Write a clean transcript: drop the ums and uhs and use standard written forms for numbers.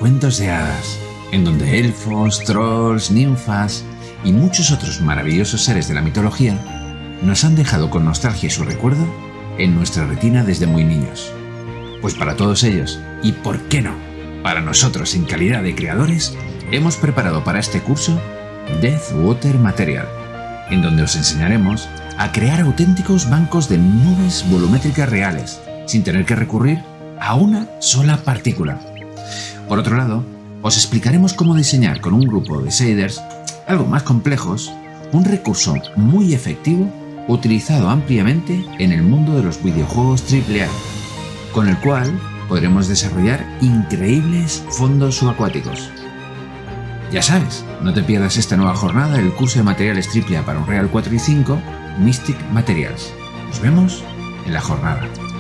cuentos de hadas, en donde elfos, trolls, ninfas y muchos otros maravillosos seres de la mitología nos han dejado con nostalgia y su recuerdo en nuestra retina desde muy niños. Pues para todos ellos, y por qué no, para nosotros en calidad de creadores, hemos preparado para este curso Death Water Material, en donde os enseñaremos a crear auténticos bancos de nubes volumétricas reales, sin tener que recurrir a una sola partícula. Por otro lado, os explicaremos cómo diseñar con un grupo de shaders algo más complejos, un recurso muy efectivo utilizado ampliamente en el mundo de los videojuegos AAA, con el cual podremos desarrollar increíbles fondos subacuáticos. Ya sabes, no te pierdas esta nueva jornada del curso de materiales AAA para Unreal 4 y 5, Mystic Materials. Nos vemos en la jornada.